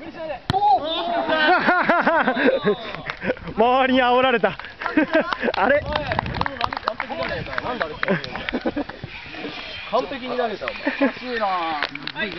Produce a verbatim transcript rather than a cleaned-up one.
周りに煽られた。あれ完璧に投げた。おかしいな。